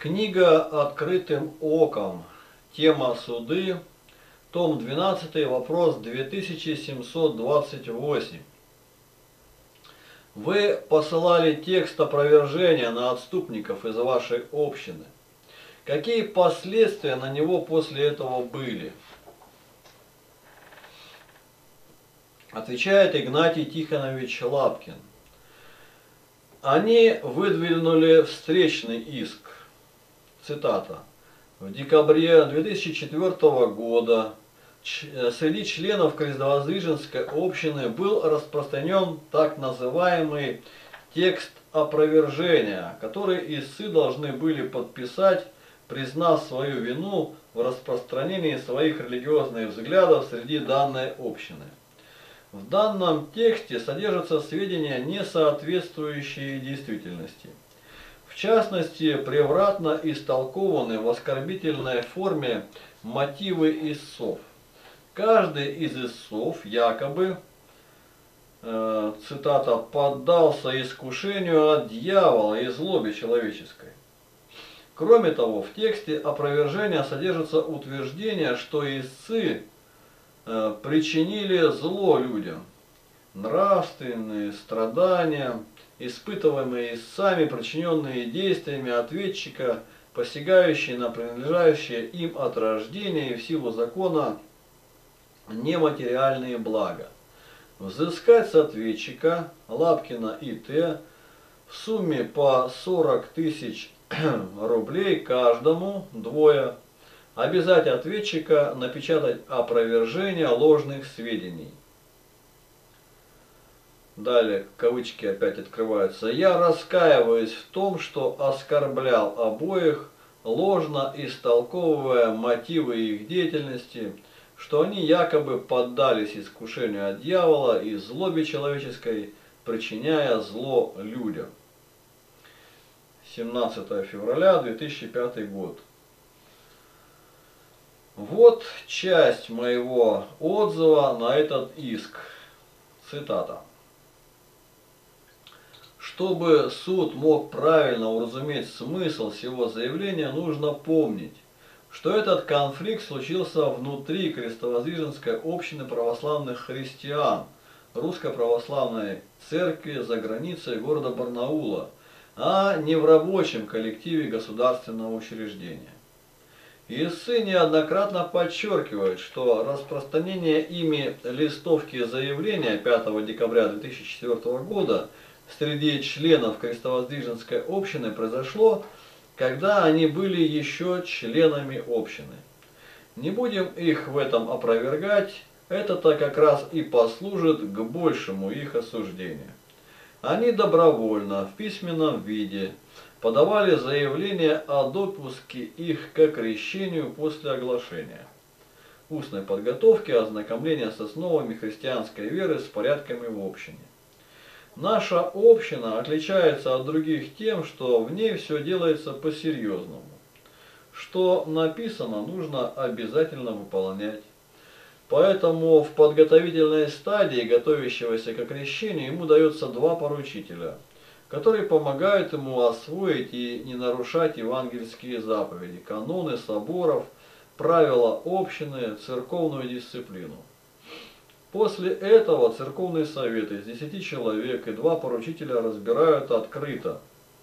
Книга «Открытым оком». Тема суды. Том 12, вопрос 2728. Вы посылали текст опровержения на отступников из вашей общины. Какие последствия на него после этого были? Отвечает Игнатий Тихонович Лапкин. Они выдвинули встречный иск. Цитата. В декабре 2004 года среди членов Крестовоздвиженской общины был распространен так называемый текст опровержения, который истцы должны были подписать, признав свою вину в распространении своих религиозных взглядов среди данной общины. В данном тексте содержатся сведения, не соответствующие действительности. В частности, превратно истолкованы в оскорбительной форме мотивы истцов. Каждый из истцов якобы, цитата, «поддался искушению от дьявола и злобе человеческой». Кроме того, в тексте опровержения содержится утверждение, что истцы причинили зло людям. Нравственные страдания, испытываемые истцами, причиненные действиями ответчика, посягающие на принадлежащие им от рождения и в силу закона нематериальные блага. Взыскать с ответчика Лапкина И.Т. в сумме по 40 тысяч рублей каждому, двое. Обязать ответчика напечатать опровержение ложных сведений. Далее, кавычки опять открываются. «Я раскаиваюсь в том, что оскорблял обоих, ложно истолковывая мотивы их деятельности, что они якобы поддались искушению от дьявола и злобе человеческой, причиняя зло людям». 17 февраля 2005 год. Вот часть моего отзыва на этот иск. Цитата. Чтобы суд мог правильно уразуметь смысл сего заявления, нужно помнить, что этот конфликт случился внутри Крестовоздвиженской общины православных христиан Русской Православной Церкви за границей города Барнаула, а не в рабочем коллективе государственного учреждения. Истцы неоднократно подчеркивают, что распространение ими листовки заявления 5 декабря 2004 года среди членов Крестовоздвиженской общины произошло, когда они были еще членами общины. Не будем их в этом опровергать, это-то как раз и послужит к большему их осуждению. Они добровольно, в письменном виде, подавали заявление о допуске их к крещению после оглашения, устной подготовки, ознакомления с основами христианской веры, с порядками в общине. Наша община отличается от других тем, что в ней все делается по-серьезному. Что написано, нужно обязательно выполнять. Поэтому в подготовительной стадии готовящегося к крещению ему дается два поручителя, которые помогают ему освоить и не нарушать евангельские заповеди, каноны соборов, правила общины, церковную дисциплину. После этого церковный совет из 10 человек и два поручителя разбирают открыто,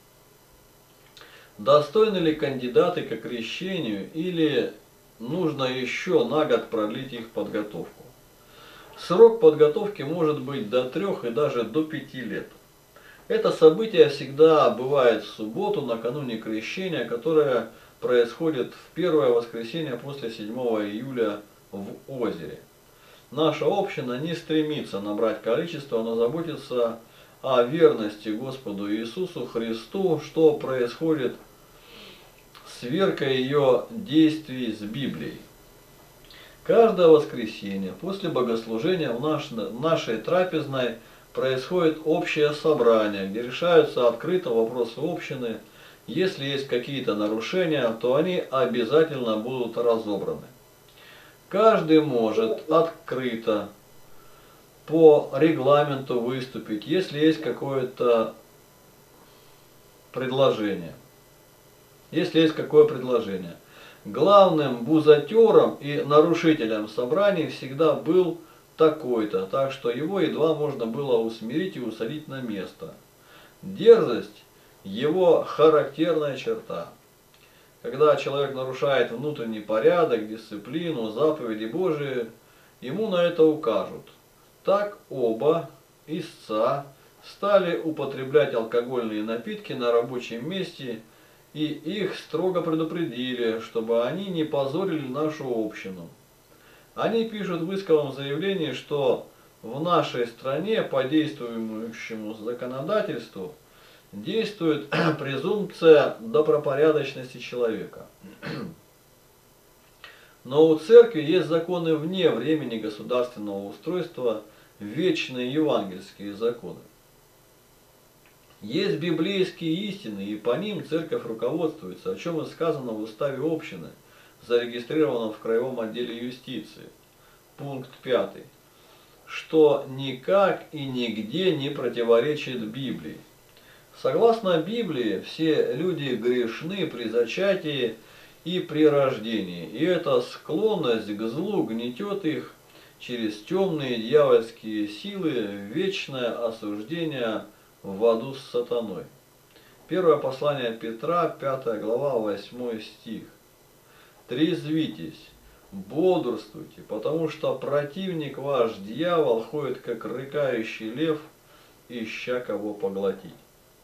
достойны ли кандидаты к крещению или нужно еще на год продлить их подготовку. Срок подготовки может быть до 3 и даже до 5 лет. Это событие всегда бывает в субботу накануне крещения, которое происходит в первое воскресенье после 7 июля в озере. Наша община не стремится набрать количество, но заботится о верности Господу Иисусу Христу, что происходит сверкой ее действий с Библией. Каждое воскресенье после богослужения в нашей трапезной происходит общее собрание, где решаются открыто вопросы общины. Если есть какие-то нарушения, то они обязательно будут разобраны. Каждый может открыто по регламенту выступить, если есть какое-то предложение. если есть какое предложение. Главным бузатером и нарушителем собраний всегда был такой-то, так что его едва можно было усмирить и усадить на место. Дерзость – его характерная черта. Когда человек нарушает внутренний порядок, дисциплину, заповеди Божии, ему на это укажут. Так оба истца стали употреблять алкогольные напитки на рабочем месте, и их строго предупредили, чтобы они не позорили нашу общину. Они пишут в исковом заявлении, что в нашей стране по действующему законодательству действует презумпция добропорядочности человека. Но у церкви есть законы вне времени государственного устройства, вечные евангельские законы. Есть библейские истины, и по ним церковь руководствуется, о чем и сказано в уставе общины, зарегистрированном в Краевом отделе юстиции. Пункт 5. Что никак и нигде не противоречит Библии. Согласно Библии, все люди грешны при зачатии и при рождении, и эта склонность к злу гнетет их через темные дьявольские силы в вечное осуждение в аду с сатаной. Первое послание Петра, 5 глава, 8 стих. Трезвитесь, бодрствуйте, потому что противник ваш, дьявол, ходит как рыкающий лев, ища кого поглотить.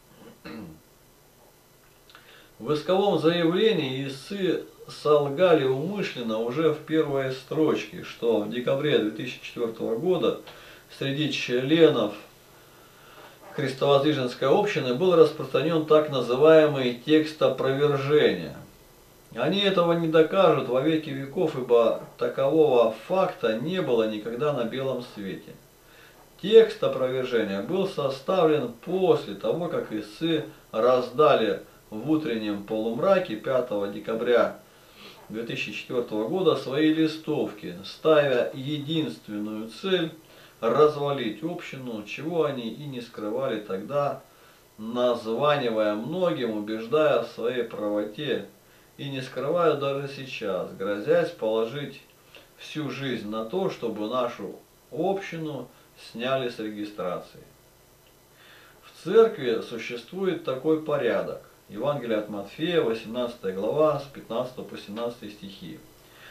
В исковом заявлении истцы солгали умышленно уже в первой строчке, что в декабре 2004 года среди членов Христовоздвиженской общины был распространен так называемый текст опровержения. Они этого не докажут во веки веков, ибо такового факта не было никогда на белом свете. Текст опровержения был составлен после того, как истцы раздали в утреннем полумраке 5 декабря 2004 года свои листовки, ставя единственную цель развалить общину, чего они и не скрывали тогда, названивая многим, убеждая в своей правоте, и не скрывают даже сейчас, грозясь положить всю жизнь на то, чтобы нашу общину сняли с регистрации. В церкви существует такой порядок. Евангелие от Матфея, 18 глава, с 15 по 17 стихи.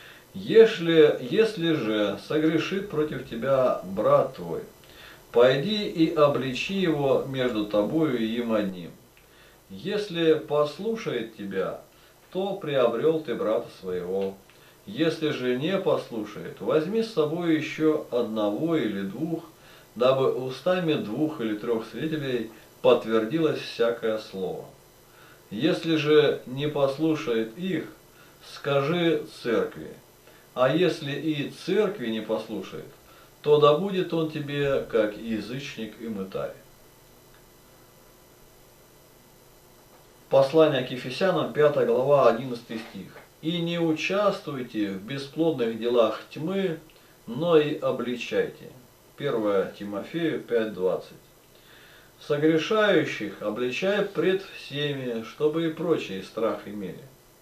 Если же согрешит против тебя брат твой, пойди и обличи его между тобою и им одним. Если послушает тебя, то приобрел ты брата своего. Если же не послушает, возьми с собой еще одного или двух, дабы устами 2 или 3 свидетелей подтвердилось всякое слово. Если же не послушает их, скажи церкви. А если и церкви не послушает, то да будет он тебе как язычник и мытарь. Послание к Ефесянам, 5 глава, 11 стих. «И не участвуйте в бесплодных делах тьмы, но и обличайте». 1 Тимофею 5:20. «Согрешающих обличай пред всеми, чтобы и прочие страх имели».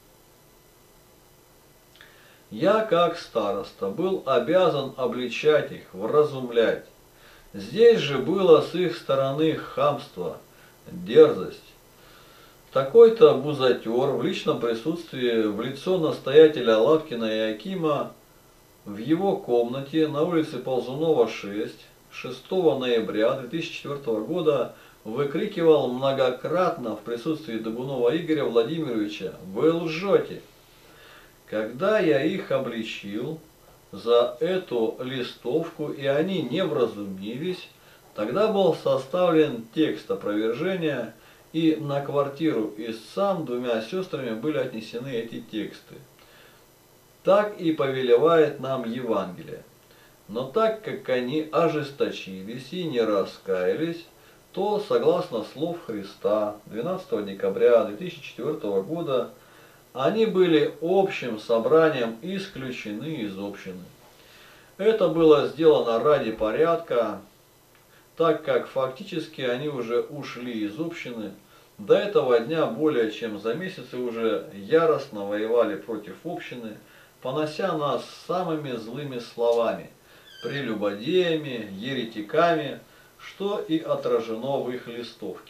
Я, как староста, был обязан обличать их, вразумлять. Здесь же было с их стороны хамство, дерзость. Такой-то бузатер в личном присутствии в лицо настоятеля Лавкина Иакима в его комнате на улице Ползунова, 6 ноября 2004 года выкрикивал многократно в присутствии Догунова Игоря Владимировича: «Вы лжете!». Когда я их обличил за эту листовку, и они не вразумились, тогда был составлен текст опровержения, и на квартиру истцам 2 сестрами были отнесены эти тексты. Так и повелевает нам Евангелие. Но так как они ожесточились и не раскаялись, то, согласно слов Христа, 12 декабря 2004 года, они были общим собранием исключены из общины. Это было сделано ради порядка, так как фактически они уже ушли из общины, До этого дня более чем за месяц уже яростно воевали против общины, понося нас самыми злыми словами, прелюбодеями, еретиками, что и отражено в их листовке.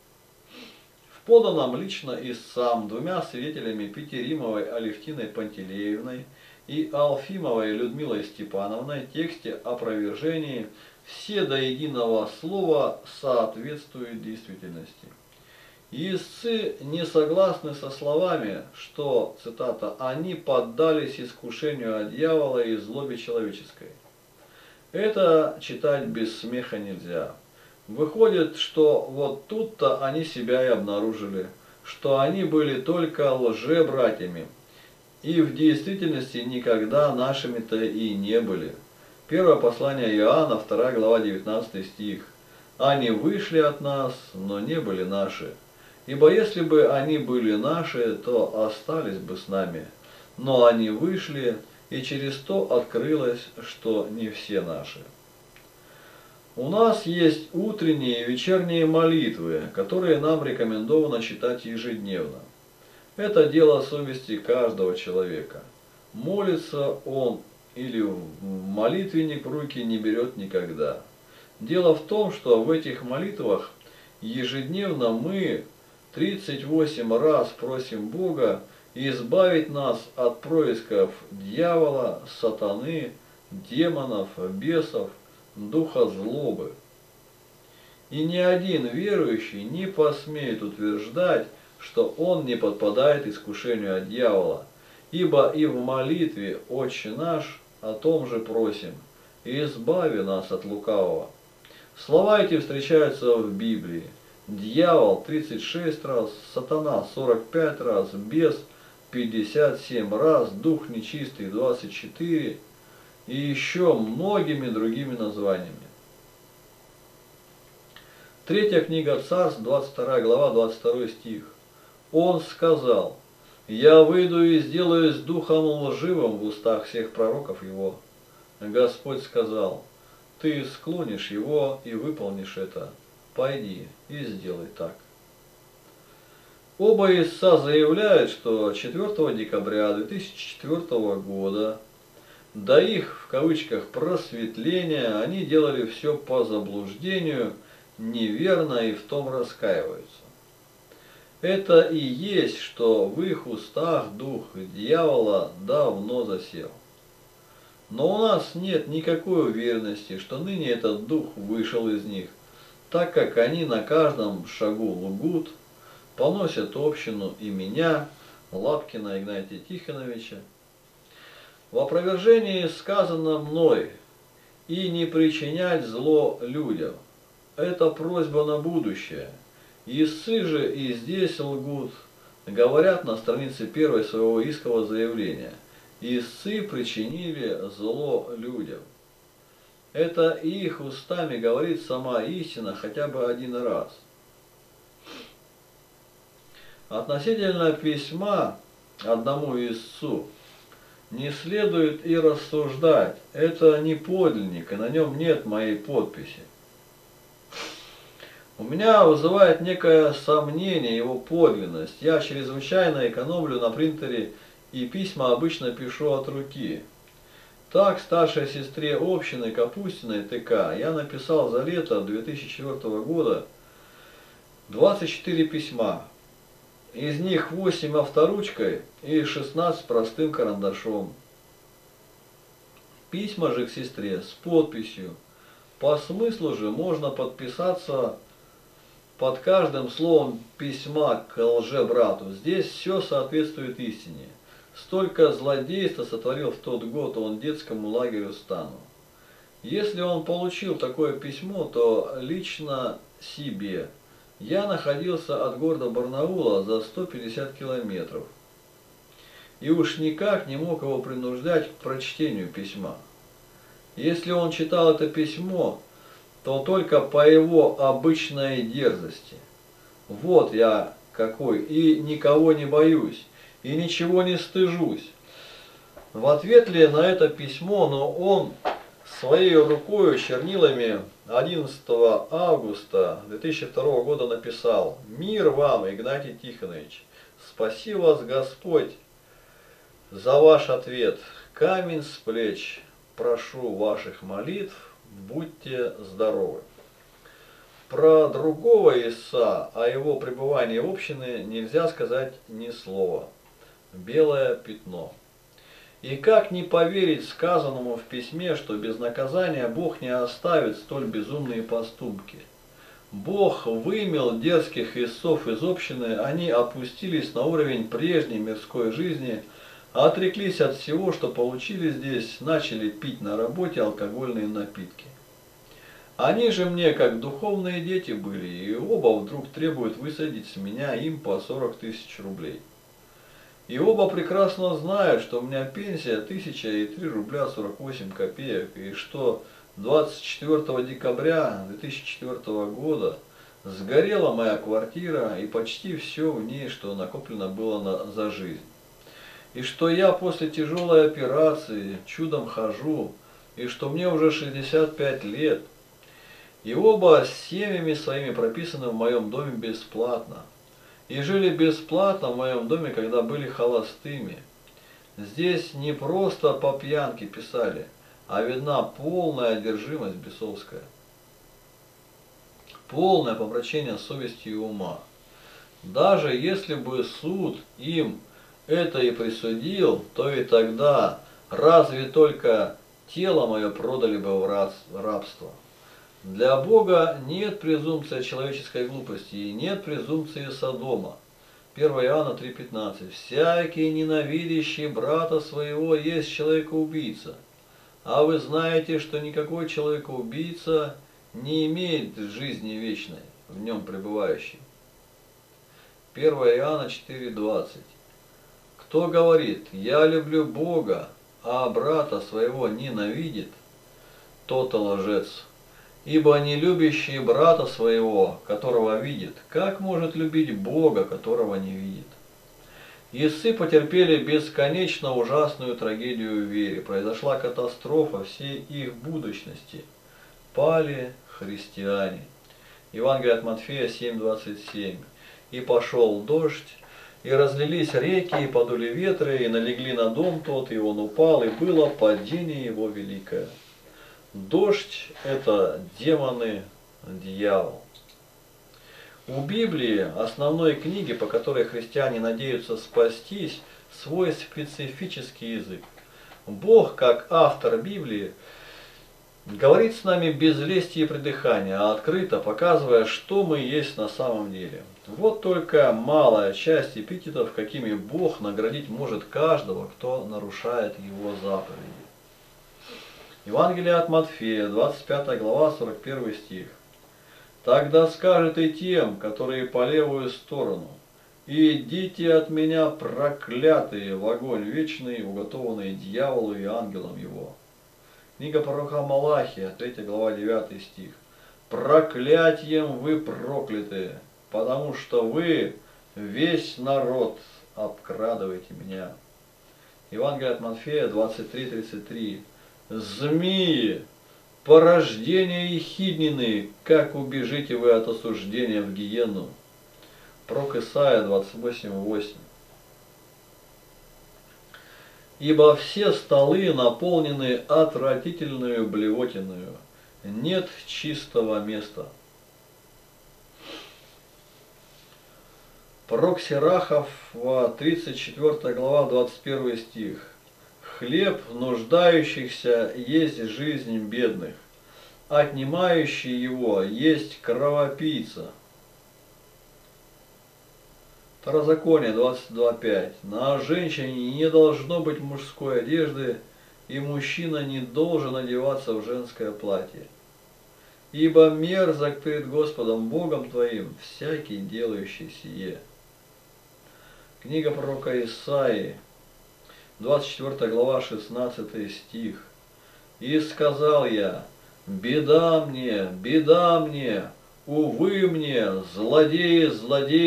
В поданном лично и сам двумя свидетелями Петеримовой Алевтиной Пантелеевной и Алфимовой Людмилой Степановной тексте опровержении все до единого слова соответствуют действительности. Истцы не согласны со словами, что, цитата, «они поддались искушению от дьявола и злобе человеческой». Это читать без смеха нельзя. Выходит, что вот тут-то они себя и обнаружили, что они были только лжебратьями, и в действительности никогда нашими-то и не были. Первое послание Иоанна, 2 глава, 19 стих. «Они вышли от нас, но не были наши. Ибо если бы они были наши, то остались бы с нами. Но они вышли, и через то открылось, что не все наши». У нас есть утренние и вечерние молитвы, которые нам рекомендовано читать ежедневно. Это дело совести каждого человека. Молится он или в молитвенник в руки не берет никогда. Дело в том, что в этих молитвах ежедневно мы 38 раз просим Бога избавить нас от происков дьявола, сатаны, демонов, бесов, духа злобы. И ни один верующий не посмеет утверждать, что он не подпадает искушению от дьявола, ибо и в молитве «Отче наш» о том же просим: «Избави нас от лукавого». Слова эти встречаются в Библии. Дьявол 36 раз, сатана 45 раз, бес 57 раз, дух нечистый 24 и еще многими другими названиями. Третья книга Царств, 22 глава, 22 стих. Он сказал: «Я выйду и сделаюсь духом лживым в устах всех пророков его». Господь сказал: «Ты склонишь его и выполнишь это. Пойди и сделай так». Оба истца заявляют, что 4 декабря 2004 года до их, в кавычках, просветления они делали все по заблуждению, неверно и в том раскаиваются. Это и есть, что в их устах дух дьявола давно засел. Но у нас нет никакой уверенности, что ныне этот дух вышел из них, так как они на каждом шагу лгут, поносят общину и меня, Лапкина Игнатия Тихоновича. В опровержении сказано мной: «И не причинять зло людям». Это просьба на будущее. Истцы же и здесь лгут, говорят на странице 1 своего искового заявления: «Истцы причинили зло людям». Это их устами говорит сама истина хотя бы один раз. Относительно письма одному истцу не следует и рассуждать. Это не подлинник, и на нем нет моей подписи. У меня вызывает некое сомнение его подлинность. Я чрезвычайно экономлю на принтере и письма обычно пишу от руки. Так, старшей сестре общины Капустиной ТК я написал за лето 2004 года 24 письма. Из них 8 авторучкой и 16 простым карандашом. Письма же к сестре с подписью. По смыслу же можно подписаться под каждым словом письма к лжебрату. Здесь все соответствует истине. Столько злодейства сотворил в тот год он детскому лагерю стану. Если он получил такое письмо, то лично себе. Я находился от города Барнаула за 150 километров. И уж никак не мог его принуждать к прочтению письма. Если он читал это письмо, то только по его обычной дерзости. Вот я какой, и никого не боюсь, и ничего не стыжусь. В ответ ли на это письмо, но он своей рукой чернилами 11 августа 2002 года написал: «Мир вам, Игнатий Тихонович! Спаси вас Господь за ваш ответ. Камень с плеч. Прошу ваших молитв. Будьте здоровы». Про другого Иса, о его пребывании в общине, нельзя сказать ни слова. Белое пятно. И как не поверить сказанному в письме, что без наказания Бог не оставит столь безумные поступки? Бог вымел дерзких истцов из общины, они опустились на уровень прежней мирской жизни, отреклись от всего, что получили здесь, начали пить на работе алкогольные напитки. Они же мне как духовные дети были, и оба вдруг требуют высадить с меня им по 40 тысяч рублей. И оба прекрасно знают, что у меня пенсия 1003 рубля 48 копеек, и что 24 декабря 2004 года сгорела моя квартира и почти все в ней, что накоплено было за жизнь. И что я после тяжелой операции чудом хожу, и что мне уже 65 лет. И оба с семьями своими прописаны в моем доме бесплатно. И жили бесплатно в моем доме, когда были холостыми. Здесь не просто по пьянке писали, а видна полная одержимость бесовская. Полное помрачение совести и ума. Даже если бы суд им это и присудил, то и тогда разве только тело мое продали бы в рабство. Для Бога нет презумпции человеческой глупости и нет презумпции Содома. 1 Иоанна 3,15. «Всякий ненавидящий брата своего есть человекоубийца. А вы знаете, что никакой человекоубийца не имеет жизни вечной, в нем пребывающей». 1 Иоанна 4,20. «Кто говорит: я люблю Бога, а брата своего ненавидит, тот лжец. Ибо не любящий брата своего, которого видит, как может любить Бога, которого не видит?» Истцы потерпели бесконечно ужасную трагедию в вере. Произошла катастрофа всей их будущности. Пали христиане. Евангелие от Матфея 7:27. «И пошел дождь, и разлились реки, и подули ветры, и налегли на дом тот, и он упал, и было падение его великое». Дождь – это демоны, дьявол. У Библии, основной книги, по которой христиане надеются спастись, свой специфический язык. Бог, как автор Библии, говорит с нами без лести и придыхания, а открыто показывая, что мы есть на самом деле. Вот только малая часть эпитетов, какими Бог наградить может каждого, кто нарушает его заповеди. Евангелие от Матфея, 25 глава, 41 стих. «Тогда скажет и тем, которые по левую сторону: идите от меня, проклятые, в огонь вечный, уготованный дьяволу и ангелам его». Книга пророка Малахия, 3 глава, 9 стих. «Проклятием вы проклятые, потому что вы, весь народ, обкрадываете меня». Евангелие от Матфея, 23:33. «Змеи, порождение ехиднины, как убежите вы от осуждения в гиенну». Пророк Исаия 28:8. «Ибо все столы наполнены отвратительную блевотиною, нет чистого места». Пророк Сирахов, 34 глава, 21 стих. «Хлеб нуждающихся есть жизнь бедных, отнимающий его есть кровопийца». Второзаконие 22:5. «На женщине не должно быть мужской одежды, и мужчина не должен одеваться в женское платье. Ибо мерзок перед Господом Богом твоим всякий делающий сие». Книга пророка Исаии, 24 глава, 16 стих. «И сказал я: беда мне, увы мне, злодеи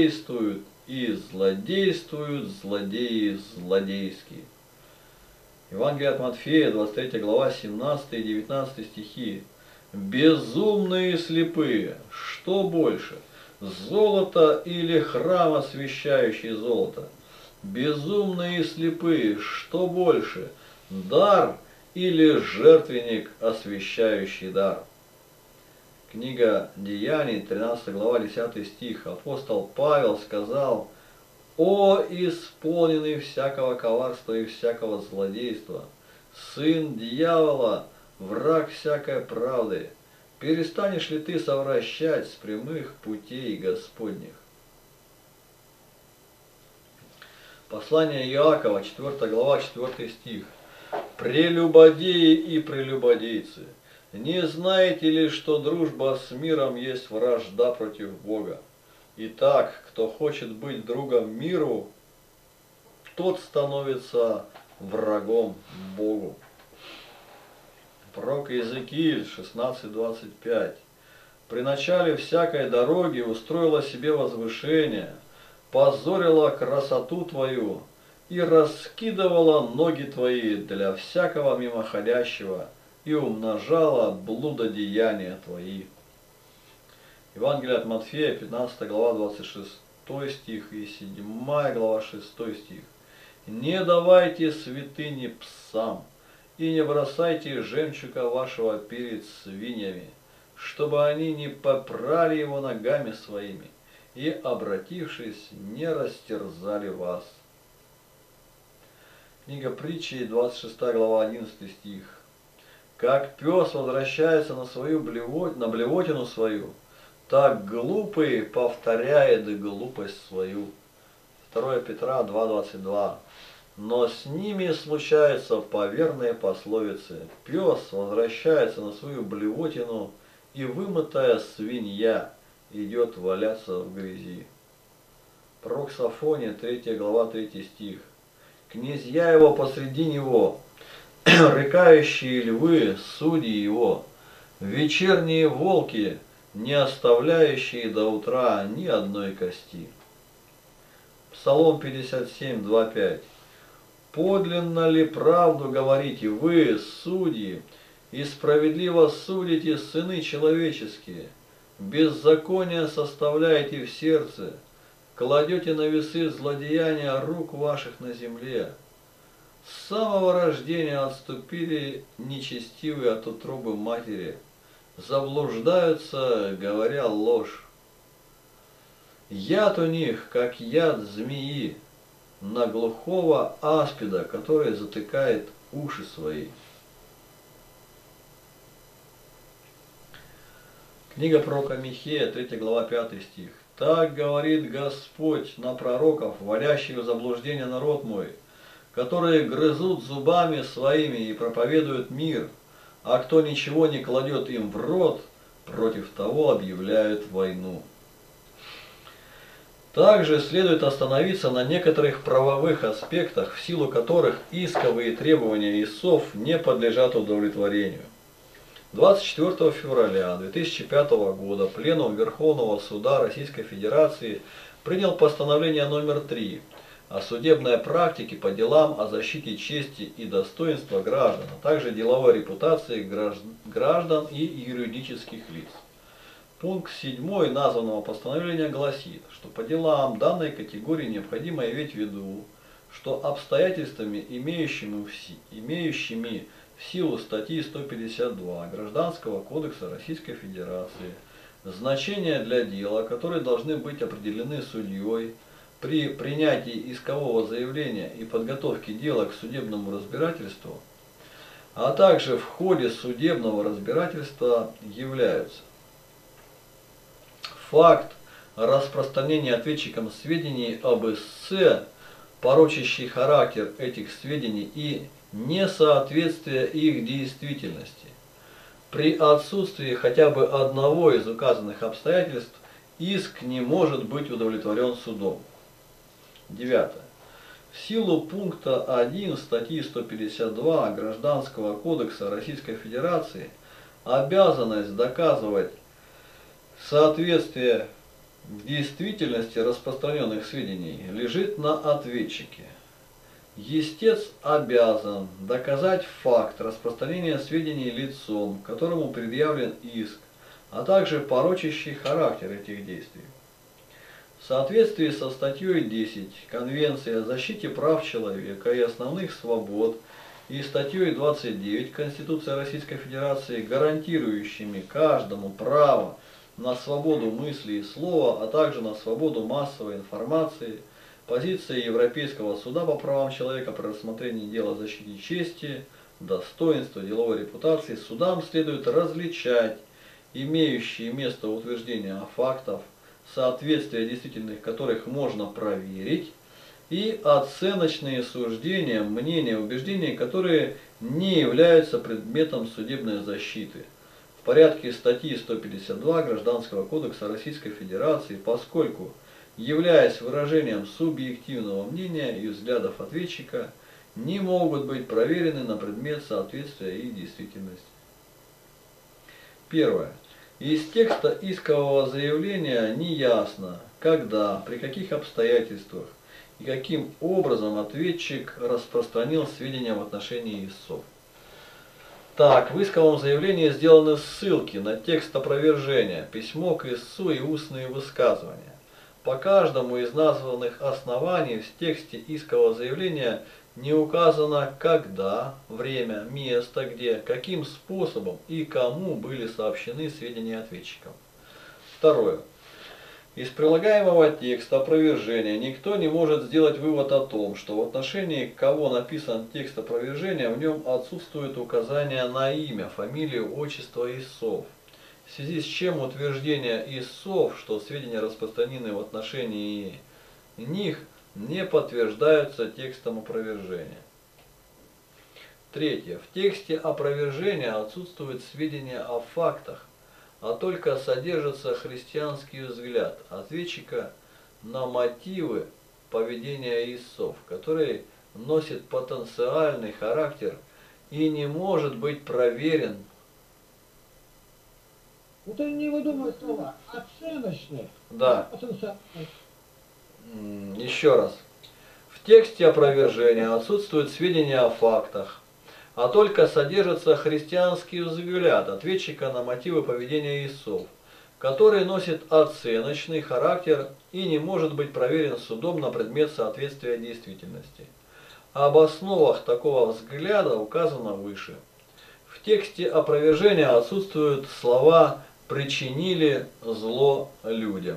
злодействуют, и злодействуют злодеи злодейские». Евангелие от Матфея, 23 глава, 17 и 19 стихи. Безумные и слепые, что больше, золото или храм, освящающий золото? Безумные и слепые, что больше, дар или жертвенник, освящающий дар? Книга Деяний, 13 глава, 10 стих. Апостол Павел сказал: «О, исполненный всякого коварства и всякого злодейства, сын дьявола, враг всякой правды, перестанешь ли ты совращать с прямых путей Господних?» Послание Иакова, 4 глава, 4 стих. «Прелюбодеи и прелюбодейцы, не знаете ли, что дружба с миром есть вражда против Бога? Итак, кто хочет быть другом миру, тот становится врагом Богу». Пророк Иезекииль 16:25. «При начале всякой дороги устроила себе возвышение, позорила красоту твою и раскидывала ноги твои для всякого мимоходящего и умножала блудодеяния твои». Евангелие от Матфея, 15 глава, 26 стих и 7 глава, 6 стих. «Не давайте святыни псам, и не бросайте жемчуга вашего перед свиньями, чтобы они не попрали его ногами своими, и, обратившись, не растерзали вас». Книга Притчи, 26 глава, 11 стих. «Как пес возвращается на блевотину свою, так глупый повторяет глупость свою». 2 Петра 2:22. «Но с ними случаются поверные пословицы. Пес возвращается на свою блевотину, и вымытая свинья идет валяться в грязи». Пророк Софония, 3 глава, 3 стих. «Князья его посреди него, рыкающие львы, судьи его, вечерние волки, не оставляющие до утра ни одной кости». Псалом 57:2-5. «Подлинно ли правду говорите вы, судьи, и справедливо судите, сыны человеческие? Беззаконие составляете в сердце, кладете на весы злодеяния рук ваших на земле. С самого рождения отступили нечестивые от утробы матери, заблуждаются, говоря ложь. Яд у них, как яд змеи, на глухого аспида, который затыкает уши свои». Книга пророка Михея, 3 глава, 5 стих. «Так говорит Господь на пророков, вводящих в заблуждение народ мой, которые грызут зубами своими и проповедуют мир, а кто ничего не кладет им в рот, против того объявляют войну». Также следует остановиться на некоторых правовых аспектах, в силу которых исковые требования истцов не подлежат удовлетворению. 24 февраля 2005 года Пленум Верховного Суда Российской Федерации принял постановление номер 3 о судебной практике по делам о защите чести и достоинства граждан, а также деловой репутации граждан и юридических лиц. Пункт 7 названного постановления гласит, что по делам данной категории необходимо иметь в виду, что обстоятельствами, имеющими в силу статьи 152 Гражданского кодекса Российской Федерации, значения для дела, которые должны быть определены судьей при принятии искового заявления и подготовке дела к судебному разбирательству, а также в ходе судебного разбирательства являются: факт распространения ответчиком сведений об истце, порочащий характер этих сведений и несоответствие их действительности. При отсутствии хотя бы одного из указанных обстоятельств иск не может быть удовлетворен судом. 9. В силу пункта 1 статьи 152 Гражданского кодекса Российской Федерации обязанность доказывать соответствие в действительности распространенных сведений лежит на ответчике. Истец обязан доказать факт распространения сведений лицом, которому предъявлен иск, а также порочащий характер этих действий. В соответствии со статьей 10 Конвенции о защите прав человека и основных свобод и статьей 29 Конституции Российской Федерации, гарантирующими каждому право на свободу мысли и слова, а также на свободу массовой информации, позиция Европейского суда по правам человека при рассмотрении дела о защите чести, достоинства, деловой репутации судам следует различать имеющие место утверждения фактов, соответствие действительных которых можно проверить, и оценочные суждения, мнения, убеждения, которые не являются предметом судебной защиты в порядке статьи 152 Гражданского кодекса Российской Федерации, поскольку, являясь выражением субъективного мнения и взглядов ответчика, не могут быть проверены на предмет соответствия и действительности. Первое. Из текста искового заявления неясно, когда, при каких обстоятельствах и каким образом ответчик распространил сведения в отношении истцов. Так, в исковом заявлении сделаны ссылки на текст опровержения, письмо к истцу и устные высказывания. По каждому из названных оснований в тексте искового заявления не указано, когда, время, место, где, каким способом и кому были сообщены сведения ответчикам. Второе. Из прилагаемого текста опровержения никто не может сделать вывод о том, что в отношении кого написан текст опровержения, в нем отсутствует указание на имя, фамилию, отчество истцов. В связи с чем утверждение истцов, что сведения распространены в отношении них, не подтверждаются текстом опровержения. Третье. В тексте опровержения отсутствуют сведения о фактах, а только содержится христианский взгляд ответчика на мотивы поведения истцов, который носит потенциальный характер и не может быть проверен. Это не выдумывать слова, оценочные. Да. Еще раз. В тексте опровержения отсутствуют сведения о фактах, а только содержится христианский взгляд ответчика на мотивы поведения истцов, который носит оценочный характер и не может быть проверен судом на предмет соответствия действительности. Об основах такого взгляда указано выше. В тексте опровержения отсутствуют слова «причинили зло людям».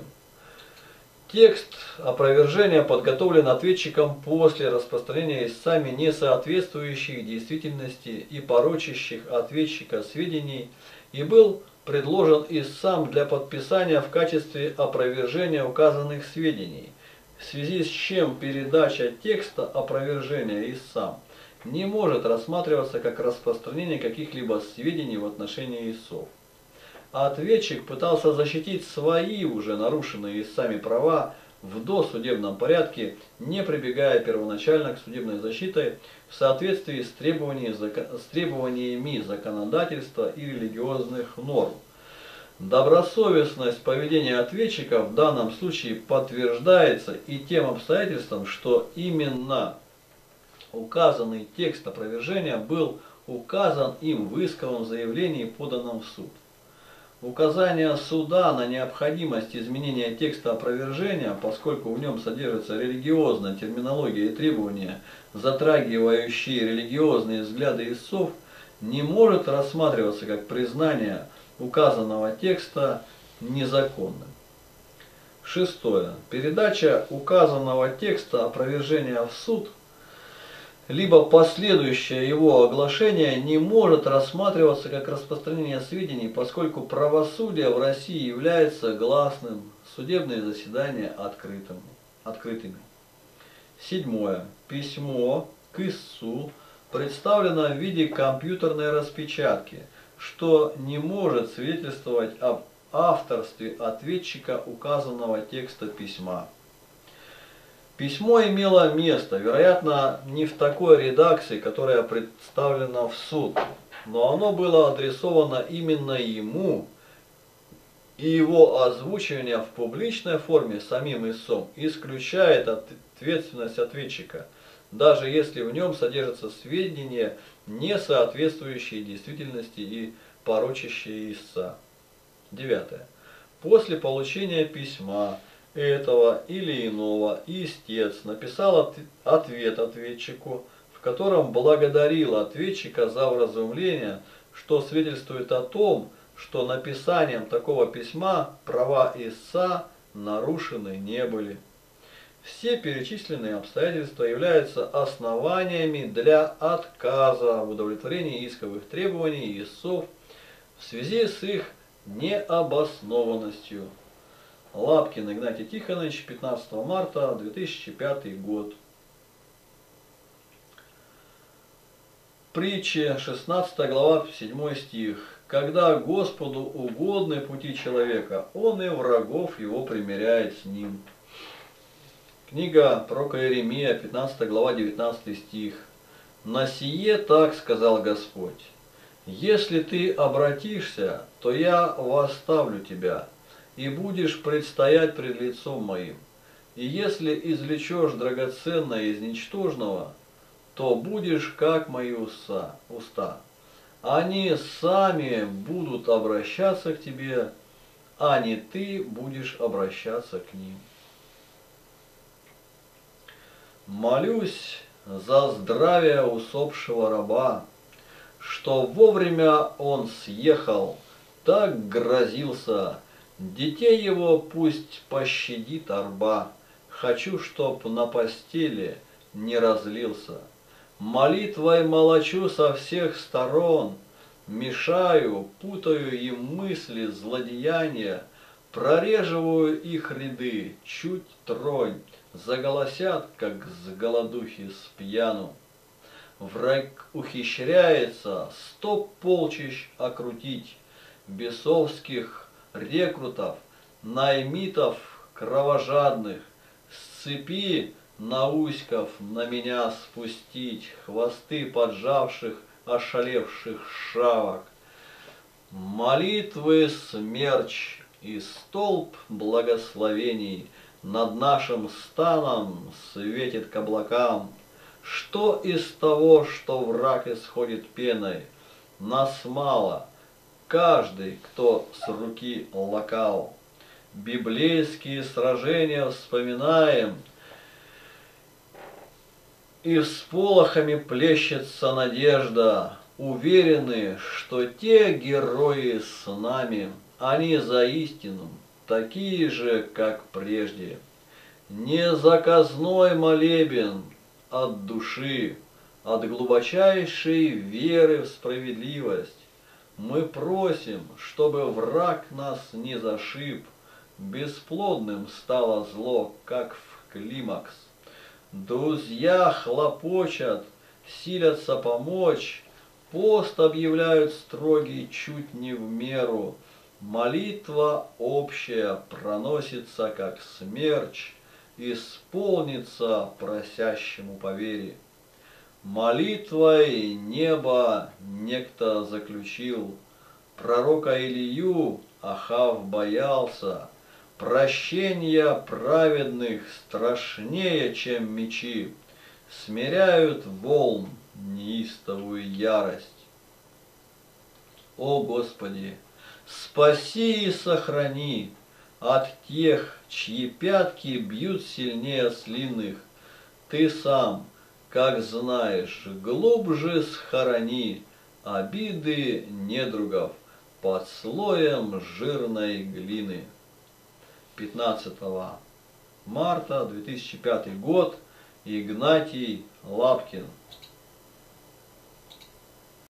Текст опровержения подготовлен ответчиком после распространения истцами несоответствующих действительности и порочащих ответчика сведений и был предложен истцам для подписания в качестве опровержения указанных сведений, в связи с чем передача текста опровержения истцам не может рассматриваться как распространение каких-либо сведений в отношении истцов. Ответчик пытался защитить свои уже нарушенные истцами права в досудебном порядке, не прибегая первоначально к судебной защите в соответствии с требованиями законодательства и религиозных норм. Добросовестность поведения ответчика в данном случае подтверждается и тем обстоятельством, что именно указанный текст опровержения был указан им в исковом заявлении, поданном в суд. Указание суда на необходимость изменения текста опровержения, поскольку в нем содержится религиозная терминология и требования, затрагивающие религиозные взгляды истцов, не может рассматриваться как признание указанного текста незаконным. Шестое. Передача указанного текста опровержения в суд либо последующее его оглашение не может рассматриваться как распространение сведений, поскольку правосудие в России является гласным, судебные заседания открытыми. Седьмое. Письмо к истцу представлено в виде компьютерной распечатки, что не может свидетельствовать об авторстве ответчика указанного текста письма. Письмо имело место, вероятно, не в такой редакции, которая представлена в суд, но оно было адресовано именно ему, и его озвучивание в публичной форме самим истцом исключает ответственность ответчика даже если в нем содержатся сведения, не соответствующие действительности и порочащие истца. 9. После получения письма этого или иного истец написал ответ ответчику, в котором благодарил ответчика за вразумление, что свидетельствует о том, что написанием такого письма права истца нарушены не были. Все перечисленные обстоятельства являются основаниями для отказа в удовлетворении исковых требований истцов в связи с их необоснованностью. Лапкин Игнатий Тихонович, 15 марта 2005 год. Притча, 16 глава, 7 стих. Когда Господу угодны пути человека, Он и врагов его примиряет с ним. Книга пророка Иеремия, 15 глава, 19 стих. «На сие так сказал Господь: если ты обратишься, то я восставлю тебя, и будешь предстоять пред лицом моим. И если извлечешь драгоценное из ничтожного, то будешь как мои уста. Они сами будут обращаться к тебе, а не ты будешь обращаться к ним». Молюсь за здравие усопшего раба, что вовремя он съехал, так грозился. Детей его пусть пощадит арба. Хочу, чтоб на постели не разлился. Молитвой молочу со всех сторон, мешаю, путаю им мысли злодеяния, прореживаю их ряды, чуть тронь, заголосят, как с голодухи с пьяну. Враг ухищряется 100 полчищ окрутить, бесовских рекрутов, наймитов кровожадных, с цепи науськов на меня спустить, хвосты поджавших, ошалевших шавок. Молитвы смерч и столб благословений над нашим станом светит к облакам. Что из того, что враг исходит пеной? Нас мало, каждый, кто с руки лакал. Библейские сражения вспоминаем, и всполохами плещется надежда. Уверены, что те герои с нами, они за истину, такие же, как прежде. Не заказной молебен, от души, от глубочайшей веры в справедливость. Мы просим, чтобы враг нас не зашиб, бесплодным стало зло, как в климакс. Друзья хлопочат, силятся помочь, пост объявляют строгий чуть не в меру. Молитва общая проносится, как смерч, исполнится просящему по вере. Молитвой небо некто заключил, пророка Илью Ахав боялся, прощения праведных страшнее, чем мечи, смиряют волн неистовую ярость. О Господи, спаси и сохрани от тех, чьи пятки бьют сильнее ослиных. Ты сам, как знаешь, глубже схорони обиды недругов под слоем жирной глины. 15 марта 2005 год. Игнатий Лапкин.